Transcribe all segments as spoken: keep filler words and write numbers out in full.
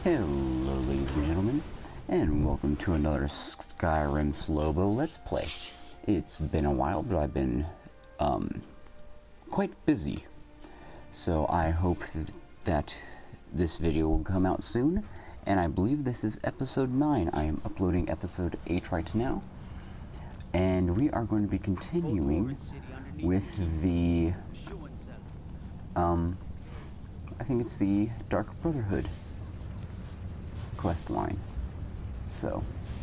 Hello ladies and gentlemen, and welcome to another Skyrim Slobo Let's Play. It's been a while, but I've been um, quite busy, so I hope th that this video will come out soon, and I believe this is episode nine. I am uploading episode eight right now, and we are going to be continuing with the, um, I think it's the Dark Brotherhood quest line. So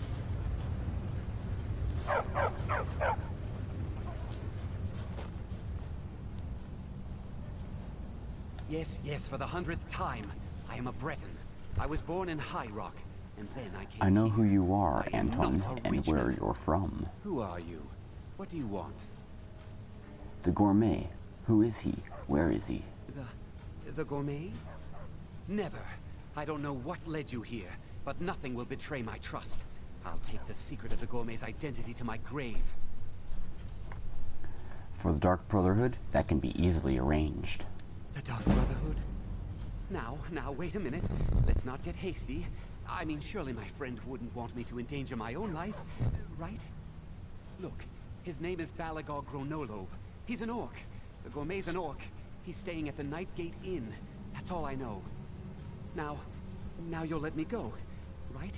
yes, yes, for the hundredth time. I am a Breton. I was born in High Rock, and then I came I know here. who you are, I am Anton, not a and where Richman. you're from. Who are you? What do you want? The Gourmet. Who is he? Where is he? The... the Gourmet? Never. I don't know what led you here, but nothing will betray my trust. I'll take the secret of the Gourmet's identity to my grave. For the Dark Brotherhood, that can be easily arranged. The Dark Brotherhood? Now, now, wait a minute. Let's not get hasty. I mean, surely my friend wouldn't want me to endanger my own life, right? Look, his name is Balagog Gronolobe. He's an orc. The Gourmet's an orc. He's staying at the Nightgate Inn. That's all I know. Now, now you'll let me go, right?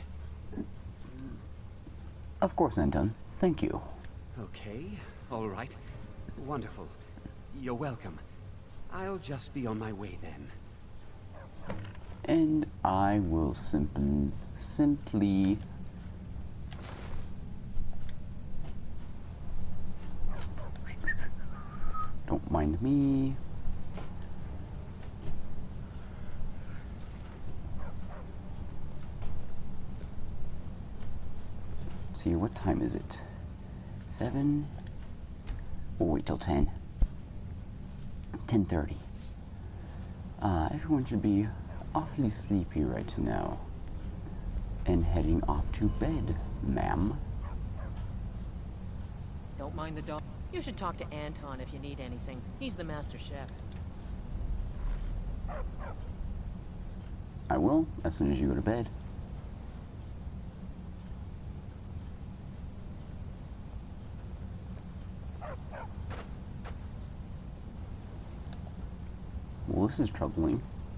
Of course, Anton. Thank you. Okay, all right. Wonderful. You're welcome. I'll just be on my way then. And I will simply, simply... Don't mind me. See, what time is it? Seven? We'll wait till ten. ten thirty. Uh, everyone should be awfully sleepy right now. And heading off to bed, ma'am. Don't mind the dog. You should talk to Anton if you need anything. He's the master chef. I will, as soon as you go to bed. Well, this is troubling.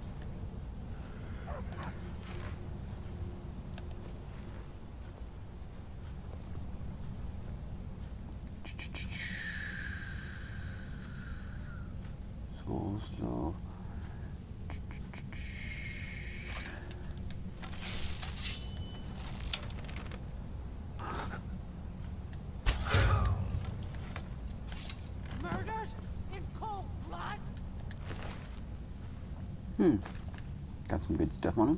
So slow. Murdered in cold blood? Hmm. Got some good stuff on him.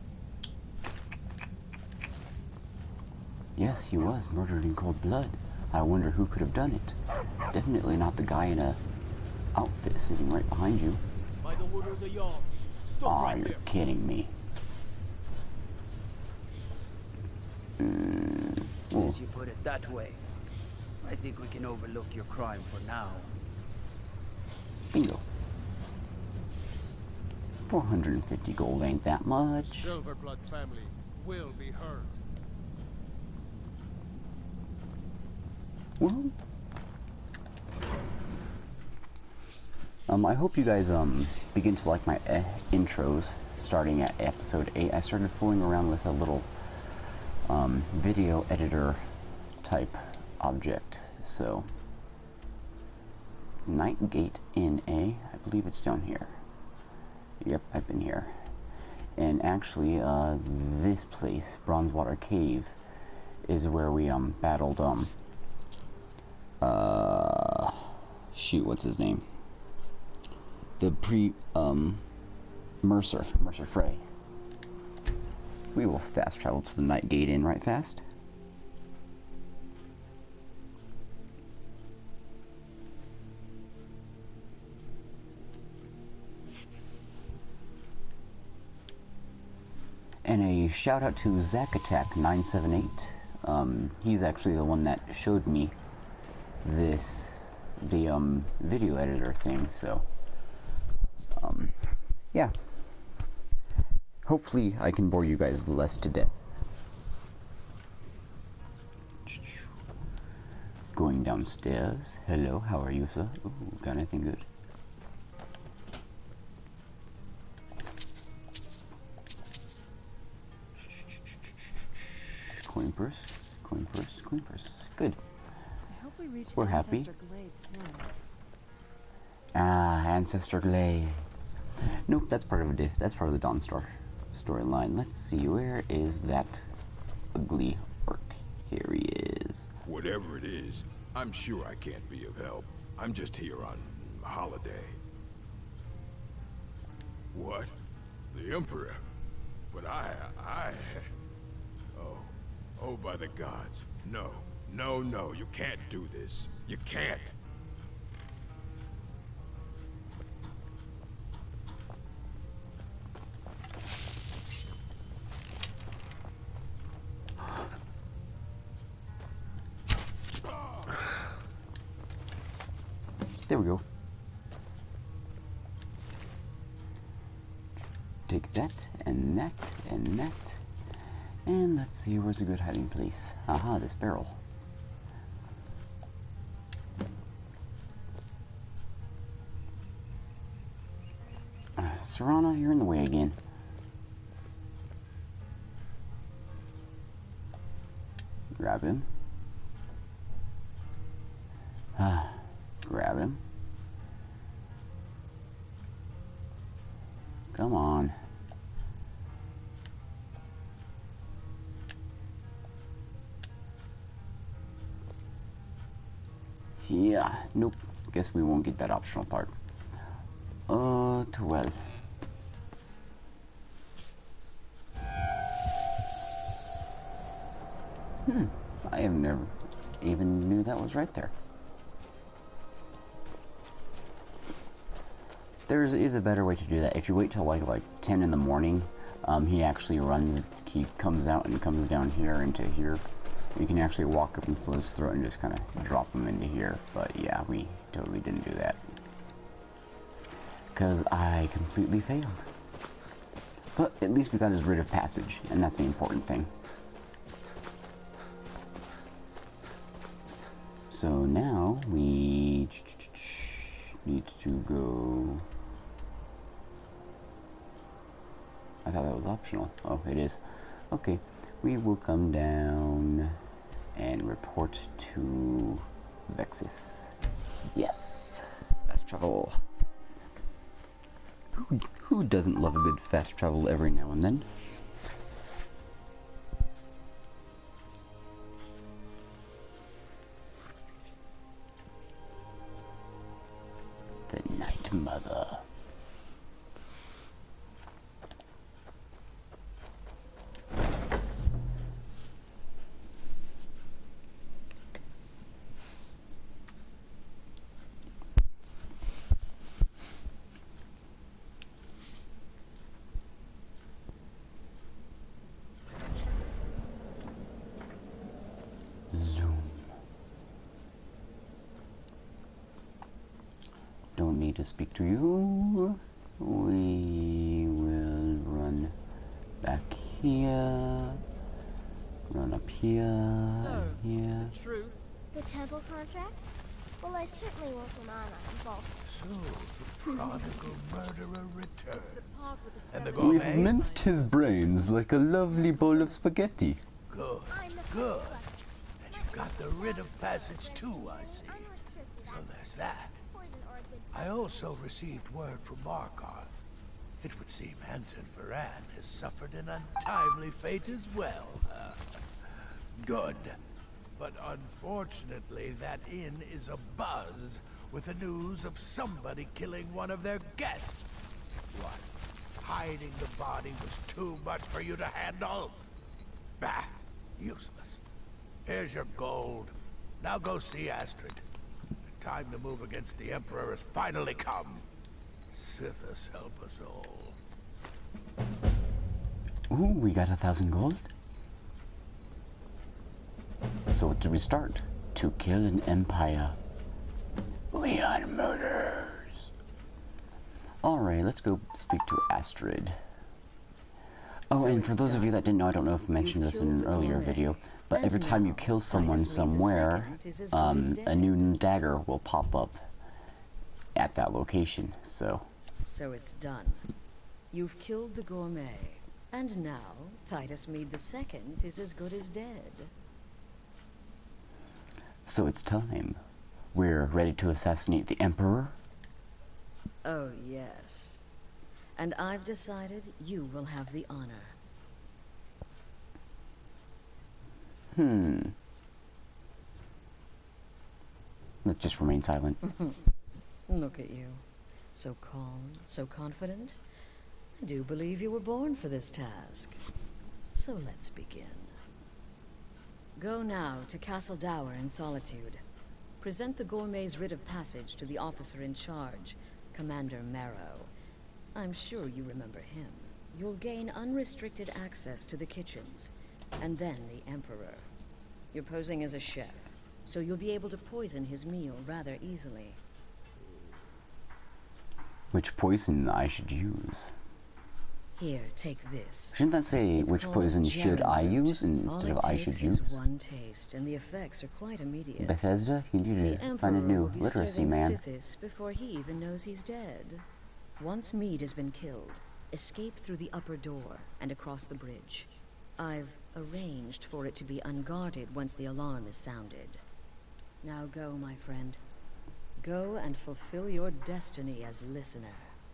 Yes, he was murdered in cold blood. I wonder who could have done it. Definitely not the guy in a outfit sitting right behind you. By the wood of the yard. Stop Aw, right you're there. kidding me. Mm, well, Since you put it that way, I think we can overlook your crime for now. bingo. four hundred fifty gold ain't that much. Silverblood family will be heard. Well, um, I hope you guys um begin to like my uh, intros starting at episode eight. I started fooling around with a little um, video editor type object. So, Nightgate Inn, eh? I believe it's down here. Yep, I've been here. And actually, uh, this place, Bronzewater Cave, is where we um battled um. Uh, shoot, what's his name? The pre, um, Mercer, Mercer Frey. We will fast travel to the Nightgate Inn right fast. And a shout out to Zack Attack nine seven eight. Um, he's actually the one that showed me this, the um, video editor thing, so um, yeah. hopefully I can bore you guys less to death. Going downstairs. Hello, how are you, sir? Ooh, got anything good? Coin purse, coin purse, coin purse. Good. I hope we reach We're happy. Ancestor Glade soon. Ah, Ancestor Glade. Nope, that's part of a that's part of the Dawnstar storyline. Let's see, where is that ugly orc? Here he is. Whatever it is, I'm sure I can't be of help. I'm just here on holiday. What? The Emperor? But I... I... Oh. Oh, by the gods. No. No, no, you can't do this. You can't. There we go. Take that, and that, and that. And let's see, where's a good hiding place? Aha, this barrel. Uh, Serana, you're in the way again. Grab him. Ah. Grab him. Come on. Yeah, nope. Guess we won't get that optional part. Uh, twelve. Hmm, I have never even knew that was right there. There is a better way to do that. If you wait till like like ten in the morning, um, he actually runs. He comes out and comes down here into here. You can actually walk up and slit his throat and just kind of drop him into here. But yeah, we totally didn't do that because I completely failed. But at least we got his writ of passage, and that's the important thing. So now we need to go. I thought that was optional. Oh, it is. Okay, we will come down and report to Vexus. Yes, fast travel. Who, who doesn't love a good fast travel every now and then? The Night Mother. Zoom. Don't need to speak to you. We will run back here. Run up here. So, here. is it true? The temple contract? Well, I certainly won't deny I'm involved. So, the prodigal murderer returns. It's the part with the And the seven- We've gourmet? minced his brains like a lovely bowl of spaghetti. Good, I'm the good. collector. And you've got the writ of passage too, I see. Unrestricted So access. there's that. Poison or a good I also received word from Markarth. It would seem Anton Varan has suffered an untimely fate as well. Uh, good. But unfortunately, that inn is abuzz with the news of somebody killing one of their guests. What? Hiding the body was too much for you to handle? Bah, useless. Here's your gold. Now go see Astrid. The time to move against the Emperor has finally come. Sithis help us all. Ooh, we got a thousand gold. So what did we start? To kill an empire. We are murderers. Alright, let's go speak to Astrid. Oh, So and it's for those of you done. that didn't know, I don't know if I mentioned You've this in an killed the earlier gourmet, video, but and every time you now kill someone Titus Mead the somewhere, Second is as good um, as a dead. new dagger will pop up at that location. So, So it's done. You've killed the gourmet, and now Titus Mead the Second is as good as dead. so it's time. We're ready to assassinate the Emperor. Oh, yes. And I've decided you will have the honor. Hmm. Let's just remain silent. Look at you. So calm, so confident. I do believe you were born for this task. So let's begin. Go now to Castle Dower in Solitude. Present the gourmet's writ of passage to the officer in charge, Commander Marrow. I'm sure you remember him. You'll gain unrestricted access to the kitchens, and then the Emperor. You're posing as a chef, so you'll be able to poison his meal rather easily. Which poison I should use? Here, take this. Shouldn't that say It's which called poison should I German root. use instead All of it I takes should is use? one taste, and the effects are quite immediate. Bethesda, you need The to Emperor find a will new be literacy, serving man. Sithis before he even knows he's dead. Once Mead has been killed, escape through the upper door and across the bridge. I've arranged for it to be unguarded once the alarm is sounded. Now go, my friend. Go and fulfill your destiny as listener.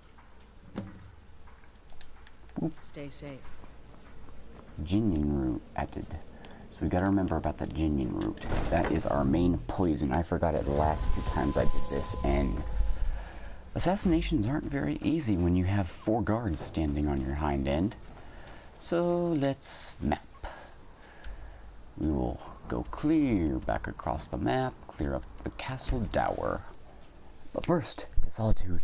Oop. Stay safe. Ginion root added. So we gotta remember about that ginion root. That is our main poison. I forgot it the last two times I did this, and assassinations aren't very easy when you have four guards standing on your hind end. So let's map. We will go clear back across the map, clear up the Castle Dower. But first, to Solitude.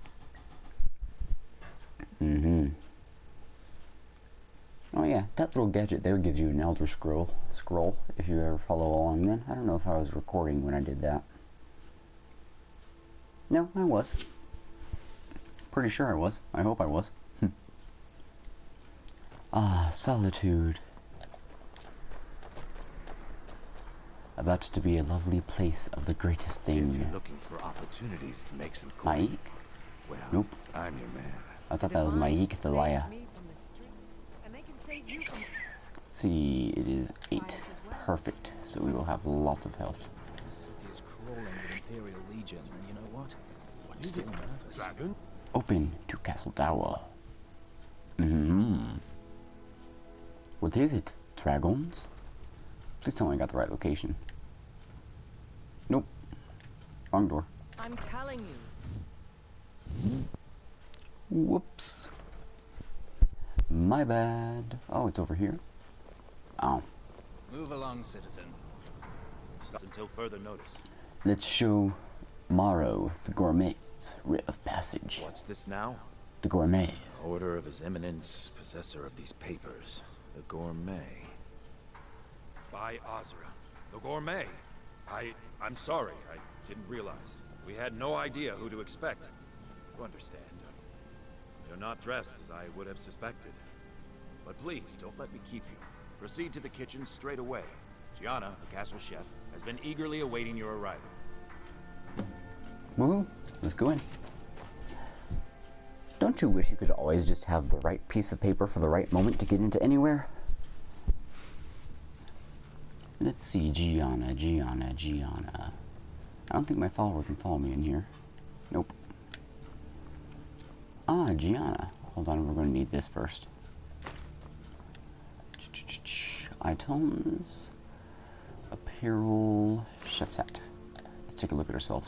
Mm-hmm. Oh yeah, that little gadget there gives you an Elder Scroll, scroll, if you ever follow along then. I don't know if I was recording when I did that. No, I was. Pretty sure I was. I hope I was. Hm. Ah, Solitude. About to be a lovely place of the greatest If thing. you're looking for opportunities to make some coin, Maik? well, Nope. I'm your man. I thought that was Maik the Liar. Let's see, it is eight. Perfect. So we will have lots of health. The city is crawling with Imperial Legion, and you know what? What I'm is still it? nervous. Dragon? Open to Castle Dower. Mm-hmm. What is it? Dragons? Please tell me I got the right location. Nope. Wrong door. I'm telling you. Whoops. My bad. Oh, it's over here. Oh. Move along, citizen. Stop until further notice. Let's show Marrow the Gourmet's writ of passage. What's this now? The Gourmets. Order of His Eminence, possessor of these papers. The Gourmet. By Azra. The Gourmet. I... I'm sorry. I didn't realize. We had no idea who to expect. You understand. You're not dressed as I would have suspected. But please, don't let me keep you. Proceed to the kitchen straight away. Gianna, the castle chef, has been eagerly awaiting your arrival. Woohoo. Let's go in. Don't you wish you could always just have the right piece of paper for the right moment to get into anywhere? Let's see, Gianna, Gianna, Gianna. I don't think my follower can follow me in here. Nope. Ah, Gianna. Hold on, we're going to need this first. Items. Apparel. Chef's hat. Let's take a look at ourselves.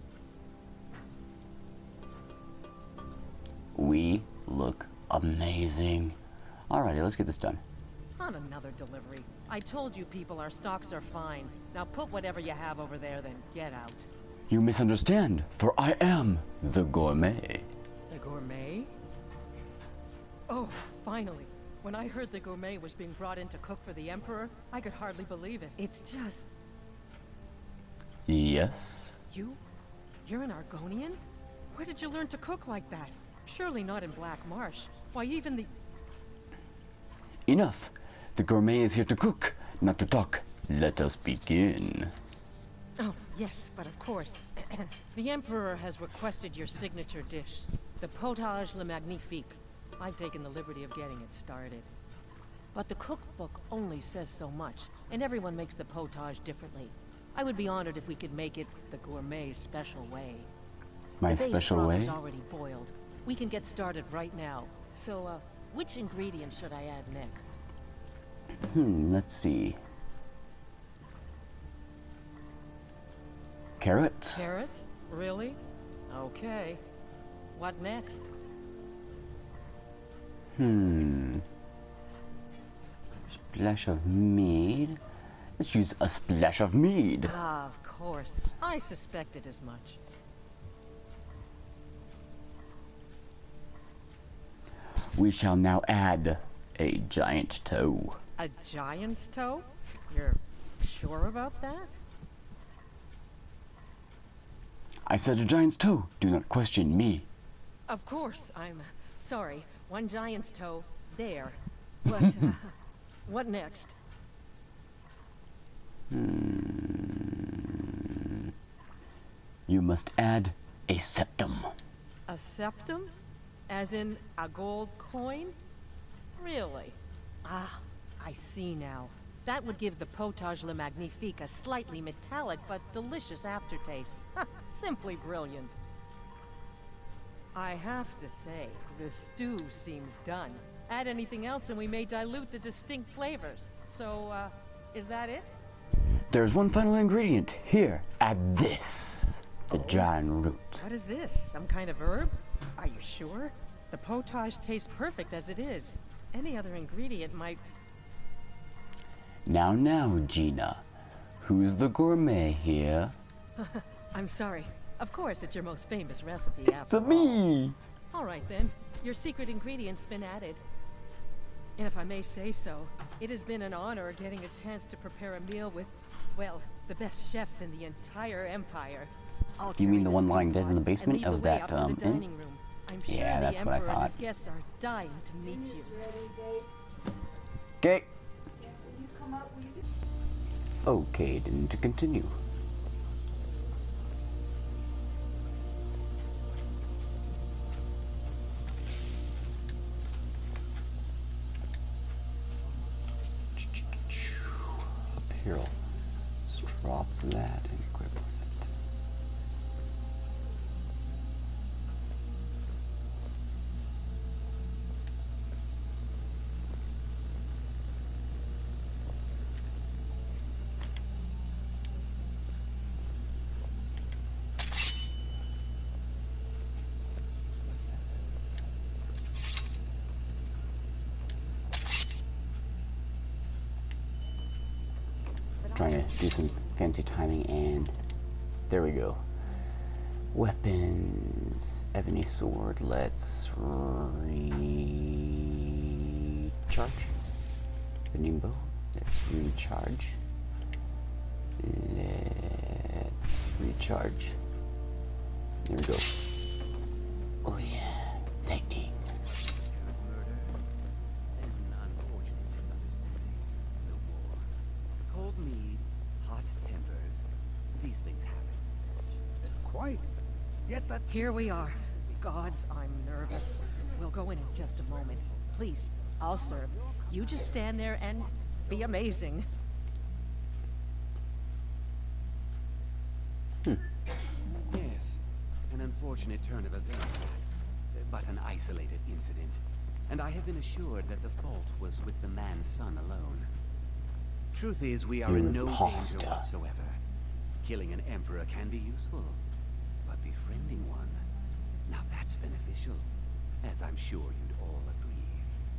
We look amazing. Alrighty, let's get this done. On another delivery. I told you people our stocks are fine. Now put whatever you have over there, then get out. You misunderstand, for I am the Gourmet. The Gourmet? Oh, finally. When I heard the Gourmet was being brought in to cook for the Emperor, I could hardly believe it. It's just... Yes? You? You're an Argonian? Where did you learn to cook like that? Surely not in Black Marsh. Why, even the... enough. The gourmet is here to cook, not to talk. Let us begin. Oh, yes, but of course. The Emperor has requested your signature dish, the Potage le Magnifique. I've taken the liberty of getting it started. But the cookbook only says so much, and everyone makes the potage differently. I would be honored if we could make it the gourmet special way. My the base special broth way? is already boiled. We can get started right now. So, uh, which ingredient should I add next? Hmm, let's see. Carrots? Carrots? Really? Okay. What next? Hmm. Splash of mead. Let's use a splash of mead. Ah, of course. I suspected as much. We shall now add a giant toe. A giant's toe? You're sure about that? I said a giant's toe. Do not question me. Of course. I'm sorry. One giant's toe. There. But, uh, what next? Hmm. You must add a septum. A septum? As in a gold coin? Really? Ah, I see now. That would give the Potage le Magnifique a slightly metallic but delicious aftertaste. Simply brilliant. I have to say, the stew seems done. Add anything else and we may dilute the distinct flavors. So, uh, is that it? There's one final ingredient. Here, add this. The Oh. giant root. What is this? Some kind of herb? Are you sure? The potage tastes perfect as it is. Any other ingredient might... Now, now, Gina. Who's the gourmet here? I'm sorry. Of course, it's your most famous recipe after It's me! all. All right, then. Your secret ingredient's been added. And if I may say so, it has been an honor getting a chance to prepare a meal with, well, the best chef in the entire empire. I'll You mean carry the one stew lying dead in the pot basement and lead of the way that, up to um, the inn? dining room. I'm sure Yeah, the that's what I Emperor and his thought. guests are dying to meet you. Okay. Okay, then to continue. Apparel. Let's drop that and equip it. Trying to do some fancy timing, and there we go. Weapons, ebony sword. Let's recharge the nimbo. Let's recharge. Let's recharge. There we go. Oh yeah, lightning. Murder, an unfortunate misunderstanding, the war, cold mead, hot tempers. These things happen. Quite. Yet that... Here we are. Gods, I'm nervous. We'll go in in just a moment. Please, I'll serve. You just stand there and be amazing. Yes, an unfortunate turn of events, that, but an isolated incident. And I have been assured that the fault was with the man's son alone. Truth is, we are in no Imposter. danger whatsoever. Killing an emperor can be useful, but befriending one, now that's beneficial, as I'm sure you'd all agree.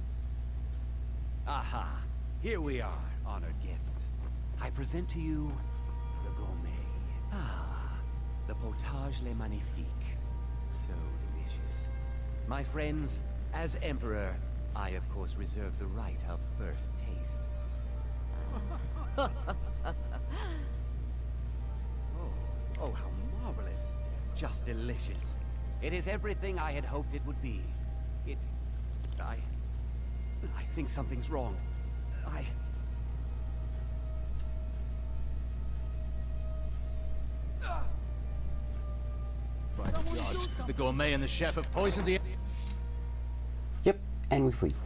Aha! Here we are, honored guests. I present to you the gourmet. Ah, the potage le magnifique. So delicious. My friends, as emperor, I of course reserve the right of first taste. Oh, oh, how marvelous. Just delicious. It is everything I had hoped it would be. It... I... I think something's wrong. I... By the gods, the gourmet and the chef have poisoned the... Yep, and we flee.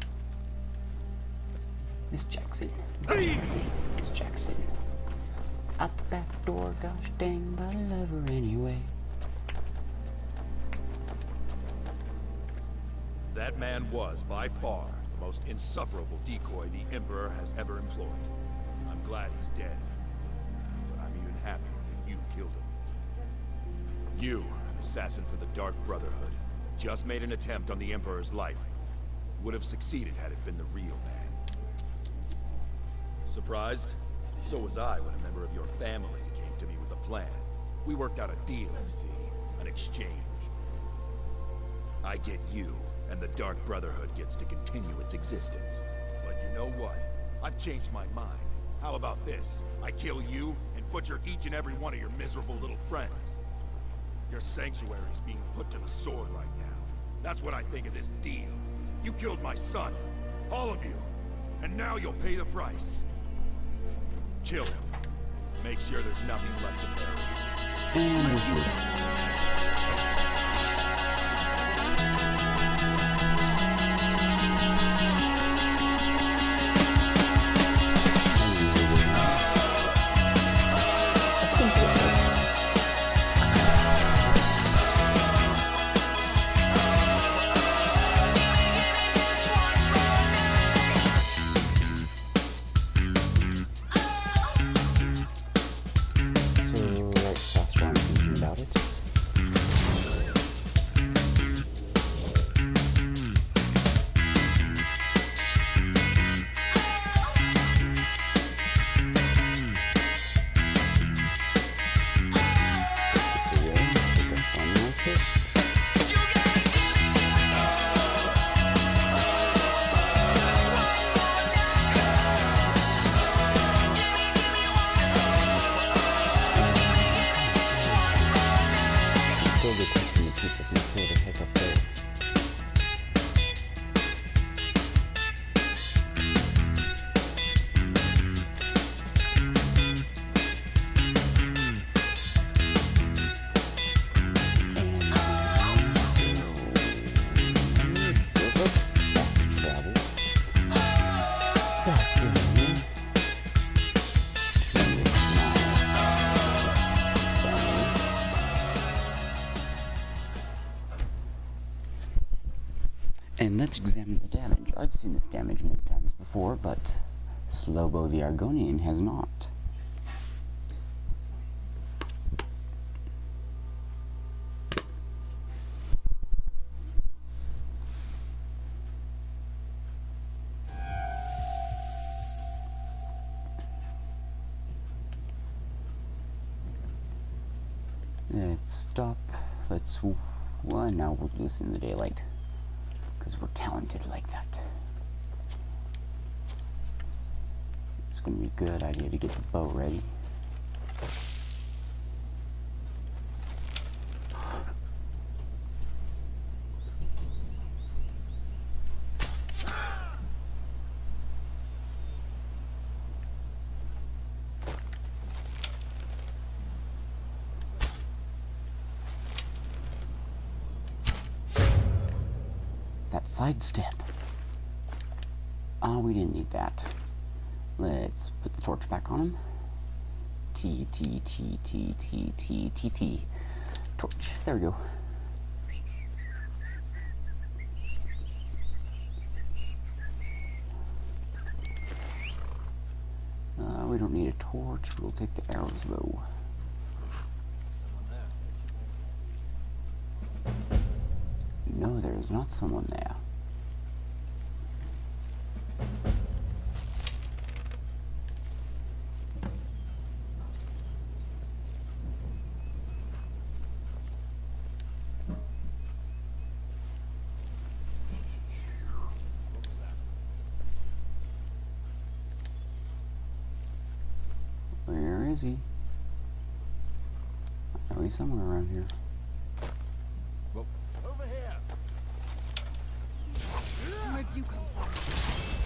Miss Jackson. Miss Jackson. Miss Jackson. Out the back door, gosh dang, but I love her anyway. That man was, by far, the most insufferable decoy the Emperor has ever employed. I'm glad he's dead. But I'm even happier that you killed him. You, an assassin for the Dark Brotherhood, just made an attempt on the Emperor's life. Would have succeeded had it been the real man. Surprised? So was I when a member of your family came to me with a plan. We worked out a deal, you see. An exchange. I get you, and the Dark Brotherhood gets to continue its existence. But you know what? I've changed my mind. How about this? I kill you, and butcher each and every one of your miserable little friends. Your sanctuary is being put to the sword right now. That's what I think of this deal. You killed my son. All of you. And now you'll pay the price. Kill him. Make sure there's nothing left to bury. And we flee. And let's examine the damage. I've seen this damage many times before, but Slobo the Argonian has not. Let's stop. Let's... Well, now we'll do this in the daylight. Because we're talented like that. It's going to be a good idea to get the boat ready. Sidestep. Ah, oh, we didn't need that. Let's put the torch back on him. T, T, T, T, T, T, T, T. Torch. There we go. Uh, we don't need a torch. We'll take the arrows, though. No, there is not someone there. Where is he? I know he's somewhere around here. Over here. Where'd you come from?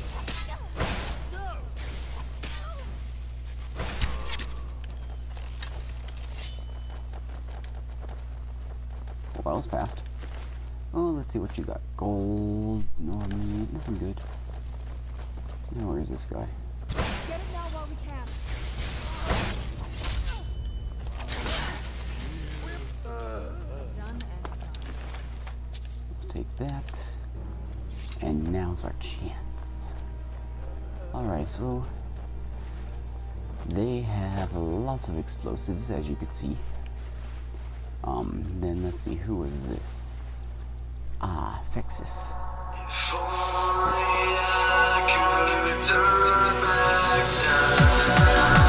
that was fast. Oh, let's see what you got. Gold, no meat, nothing good. Now where is this guy? Get it now while we can. Done and done. Let's take that. And now's our chance. Alright, so they have lots of explosives, as you can see. Um, then let's see, who is this? Ah, Fixus. If only I could turn back time.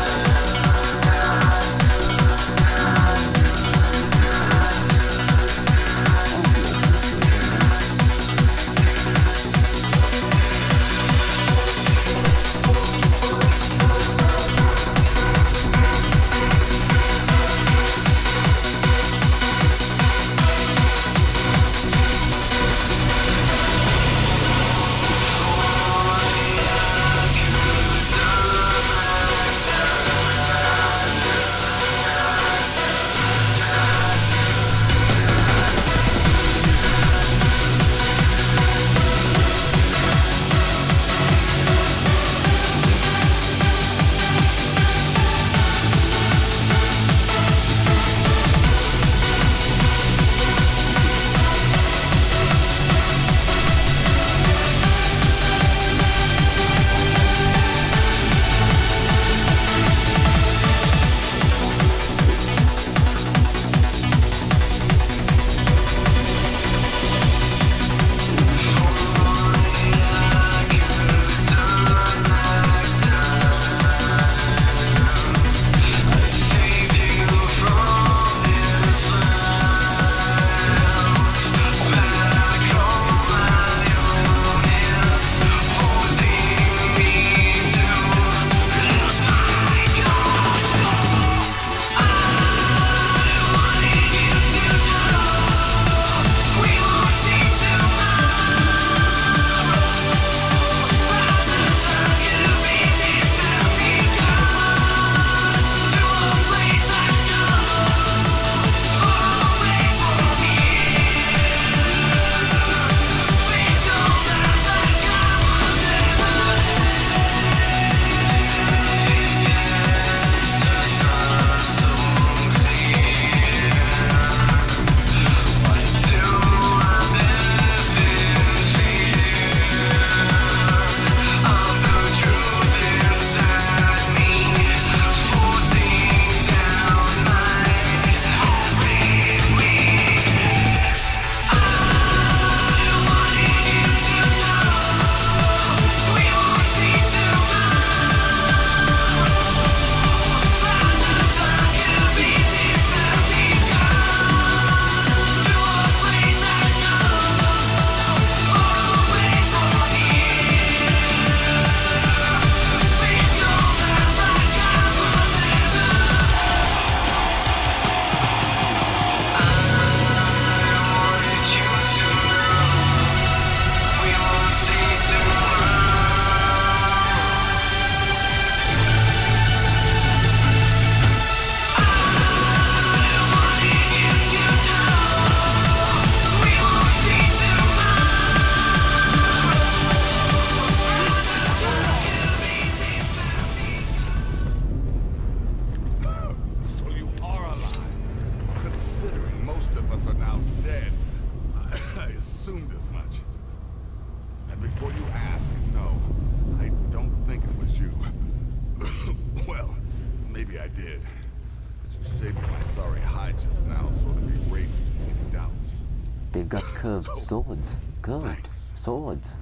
They've got curved swords. Curved swords.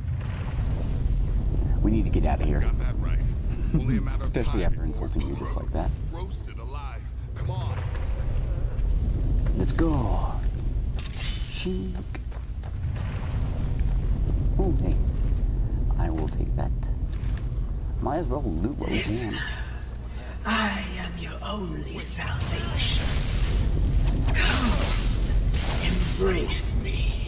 We need to get out of here. Got that right. Only a matter Especially of after time insulting you just like that. Roasted alive. Come on. Let's go. Shink. Oh, hey. I will take that. Might as well loot what we Listen, can. I am your only salvation. Come, embrace me.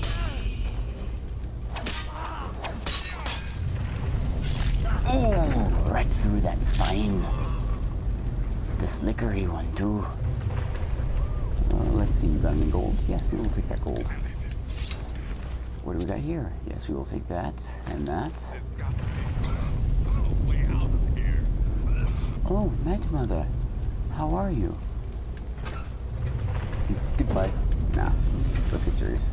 Oh, right through that spine. The slickery one too. Uh, let's see. You got any gold? Yes, we will take that gold. What do we got here? Yes, we will take that and that. Oh, Night Mother. How are you? Goodbye. Nah, let's get serious.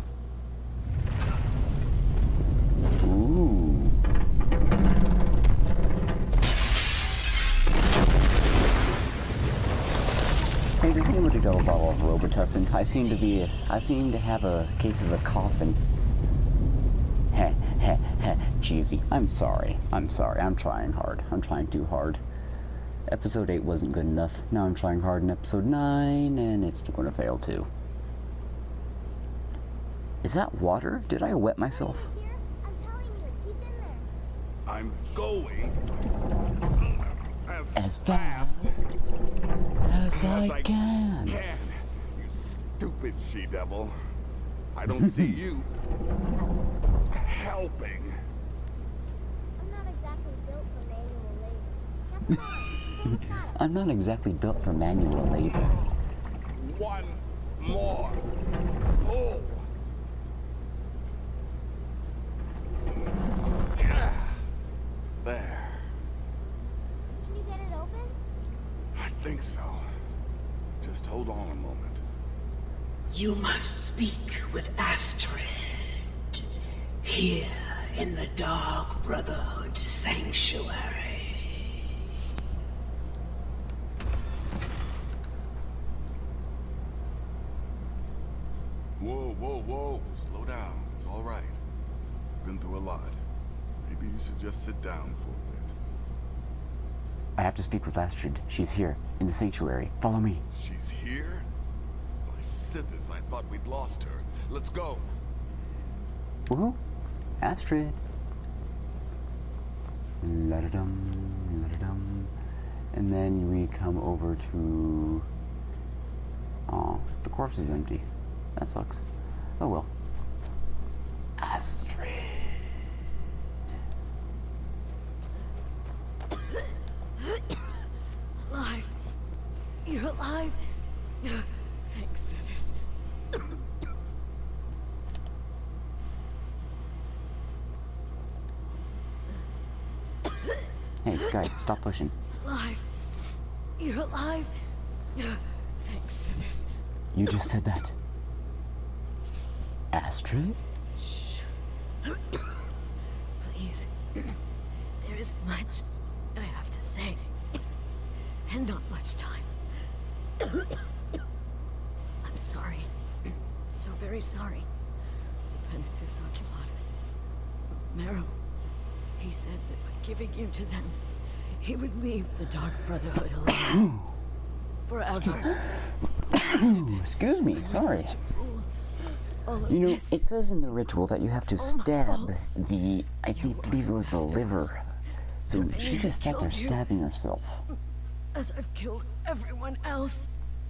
Ooh. Hey, does anyone got a bottle of Robitussin? I seem to be, I seem to have a case of the coffin. Heh, heh, heh, cheesy. I'm sorry. I'm sorry. I'm trying hard. I'm trying too hard. Episode eight wasn't good enough. Now I'm trying hard in episode nine, and it's going to fail too. Is that water? Did I wet myself? I'm telling you, he's in there. I'm going as, as fast, fast as, as I, I can. can. You stupid she-devil. I don't see you helping. I'm not exactly built for manual labor. I'm not exactly built for manual labor. One more pull. There. Can you get it open? I think so. Just hold on a moment. You must speak with Astrid. Here in the Dark Brotherhood Sanctuary. Whoa, whoa, whoa. Slow down. It's all right. Been through a lot. Maybe you should just sit down for a bit. I have to speak with Astrid. She's here, in the sanctuary. Follow me. She's here? By Sithis, I thought we'd lost her. Let's go. Woohoo. Astrid. La-da-dum, la-da-dum. And then we come over to... Aw, the corpse is empty. That sucks. Oh well. Astrid. Alive. You're alive. Thanks to this. Hey, guys, stop pushing. Alive. You're alive. Thanks to this. You just said that. Astrid? Shh. Please. There isn't much I have to say. And not much time. I'm sorry. So very sorry. The Penitus Oculatus. Marrow. He said that by giving you to them, he would leave the Dark Brotherhood alone. Forever. Excuse me, sorry. You know, it says in the ritual that you have to stab the, I think, believe it was the liver. So she just sat there stabbing herself. As I've killed everyone else.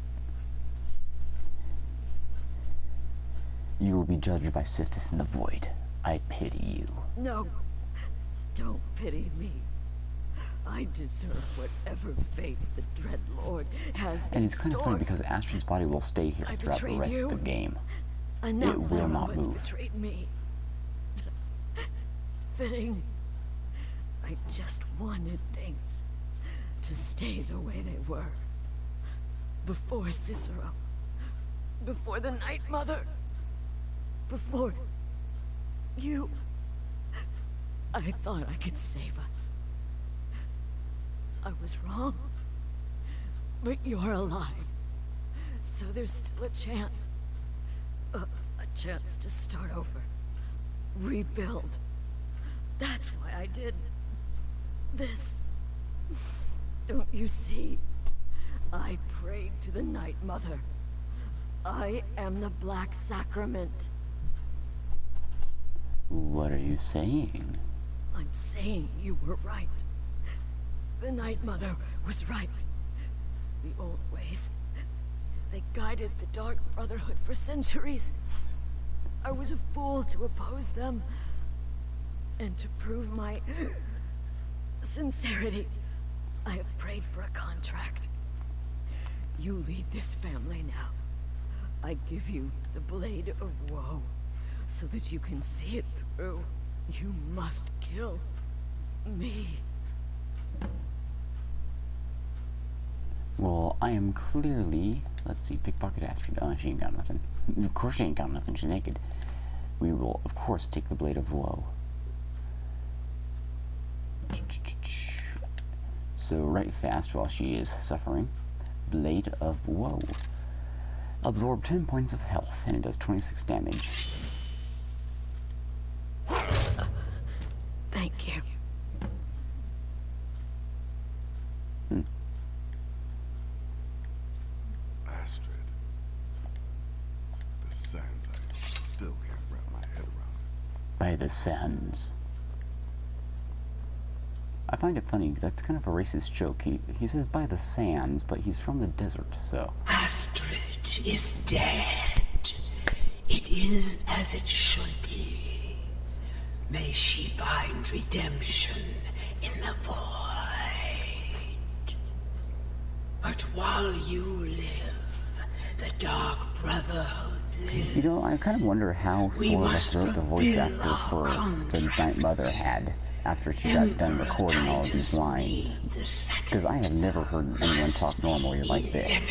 You will be judged by Sithis in the Void. I pity you. No. Don't pity me. I deserve whatever fate the Dread Lord has in store. And it's kind of funny because Astrid's body will stay here I throughout the rest you. of the game. And it will not has move. Betrayed me. Fitting. I just wanted things to stay the way they were. Before Cicero. Before the Night Mother. Before you. I thought I could save us. I was wrong. But you're alive. So there's still a chance. A, a chance to start over. Rebuild. That's why I did this. Don't you see? I prayed to the Night Mother. I am the Black Sacrament. What are you saying? I'm saying you were right. The Night Mother was right. The old ways. They guided the Dark Brotherhood for centuries. I was a fool to oppose them. And to prove my sincerity, I have prayed for a contract. You lead this family now. I give you the Blade of Woe, so that you can see it through. You must kill me. Well, I am clearly... Let's see, pickpocket Astrid. Oh, she ain't got nothing. Of course she ain't got nothing, she's naked. We will, of course, take the Blade of Woe. So, right fast while she is suffering. Blade of Woe. Absorb ten points of health, and it does twenty-six damage. Thank you. Hmm. Astrid. The sands, I still can't wrap my head around it. By the sands. I find it funny, that's kind of a racist joke. He, he says by the sands, but he's from the desert, so... Astrid is dead. It is as it should be. May she find redemption in the void. But while you live, the Dark Brotherhood lives. You know, I kind of wonder how Sora wrote the voice actor for the Night Mother had after she got done recording all of these lines. Because I have never heard anyone talk normally like this.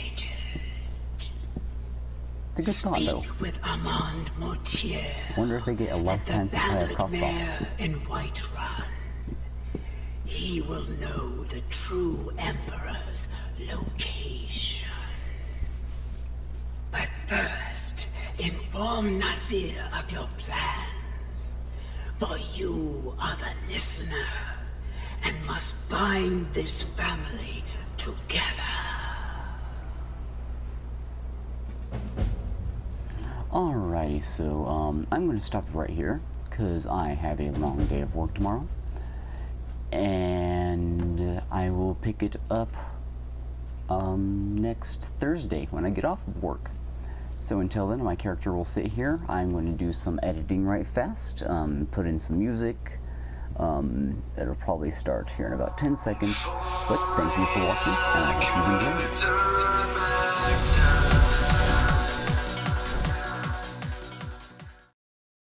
It's a good thought, though. With Armand Mortier. Wonder if they get a lifetime supply of cough drops. In Whiterun. He will know the true Emperor's location. But first, inform Nazir of your plans. For you are the listener, and must bind this family together. Alrighty, so um, I'm going to stop right here, because I have a long day of work tomorrow. And I will pick it up um, next Thursday when I get off of work. So until then, my character will sit here. I'm going to do some editing right fast, um, put in some music. Um, it'll probably start here in about ten seconds. But thank you for watching, and I hope you enjoyed it.